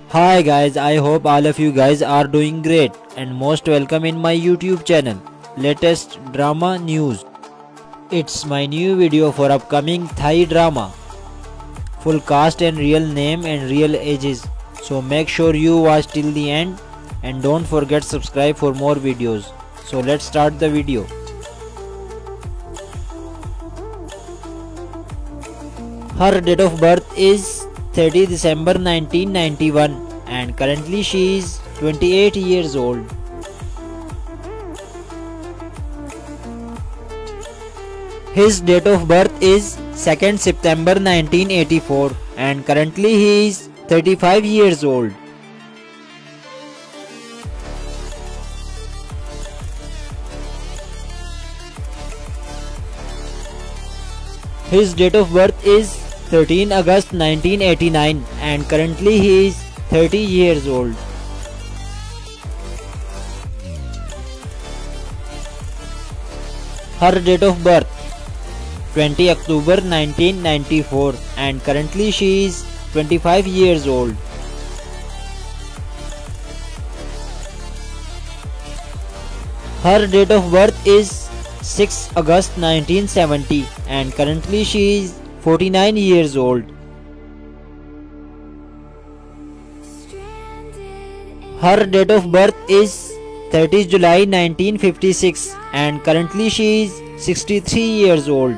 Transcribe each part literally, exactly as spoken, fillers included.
Hi guys, I hope all of you guys are doing great and most welcome in my YouTube channel, Latest Drama News. It's my new video for upcoming Thai drama. Full cast and real name and real ages. So make sure you watch till the end and don't forget subscribe for more videos. So let's start the video. Her date of birth is thirtieth December nineteen ninety-one and currently she is twenty-eight years old. His date of birth is second September nineteen eighty-four and currently he is thirty-five years old. His date of birth is thirteenth August nineteen eighty-nine and currently he is thirty years old. Her date of birth twentieth October nineteen ninety-four and currently she is twenty-five years old. Her date of birth is sixth August nineteen seventy and currently she is forty-nine years old. Her date of birth is thirtieth July nineteen fifty-six and currently she is sixty-three years old.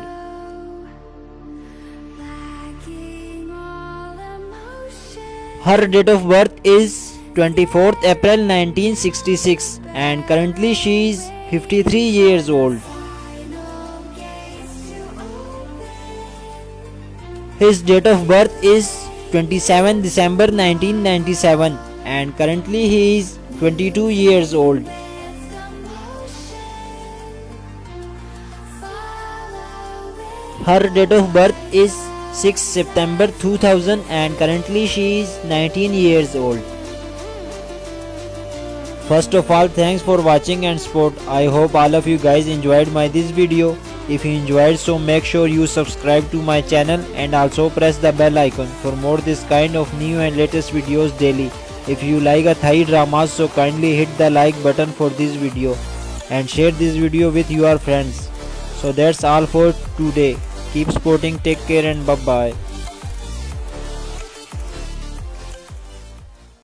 Her date of birth is twenty-fourth April nineteen sixty-six and currently she is fifty-three years old. His date of birth is twenty-seventh December nineteen ninety-seven and currently he is twenty-two years old. Her date of birth is sixth September two thousand and currently she is nineteen years old. First of all, thanks for watching and support. I hope all of you guys enjoyed my this video. If you enjoyed, so make sure you subscribe to my channel and also press the bell icon for more this kind of new and latest videos daily. If you like a Thai drama, so kindly hit the like button for this video and share this video with your friends. So that's all for today. Keep supporting, take care and bye bye.